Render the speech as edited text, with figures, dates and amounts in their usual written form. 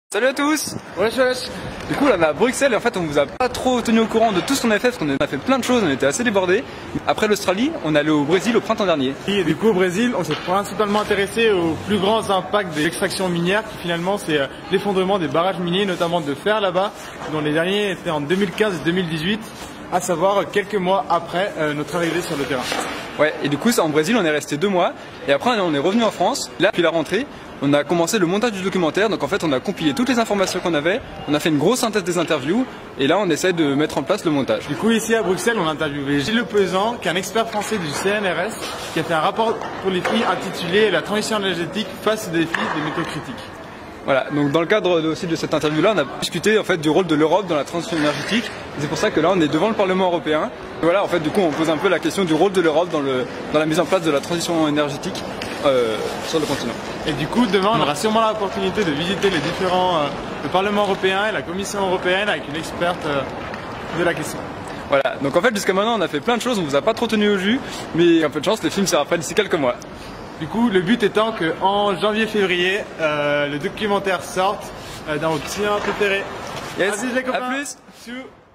Salut à tous. Wesh wesh. Du coup là on est à Bruxelles et en fait on vous a pas trop tenu au courant de tout ce qu'on a fait parce qu'on a fait plein de choses, on était assez débordés. Après l'Australie, on est allé au Brésil au printemps dernier. Et du coup au Brésil, on s'est principalement intéressé aux plus grands impacts des extractions minières qui finalement c'est l'effondrement des barrages miniers, notamment de fer là-bas, dont les derniers étaient en 2015 et 2018, à savoir quelques mois après notre arrivée sur le terrain. Ouais, et du coup ça en Brésil on est resté 2 mois et après on est revenu en France. Là depuis la rentrée, on a commencé le montage du documentaire, donc en fait on a compilé toutes les informations qu'on avait, on a fait une grosse synthèse des interviews et là on essaie de mettre en place le montage. Du coup ici à Bruxelles on a interviewé Gilles Lepezan, qui est un expert français du CNRS, qui a fait un rapport pour les filles intitulé La transition énergétique face aux défis des métaux critiques. Voilà, donc dans le cadre aussi de cette interview-là, on a discuté en fait du rôle de l'Europe dans la transition énergétique. Et c'est pour ça que là, on est devant le Parlement européen. Et voilà, en fait, du coup, on pose un peu la question du rôle de l'Europe dans la mise en place de la transition énergétique sur le continent. Et du coup, demain, on aura sûrement l'opportunité de visiter les différents le Parlement européen et la Commission européenne avec une experte de la question. Voilà, donc en fait, jusqu'à maintenant, on a fait plein de choses, on vous a pas trop tenu au jus, mais un peu de chance, le film sera prêt d'ici quelques mois. Du coup, le but étant qu'en janvier-février, le documentaire sorte dans vos cinémas préférés. Yes, Vas-y les copains. à plus. Tchou.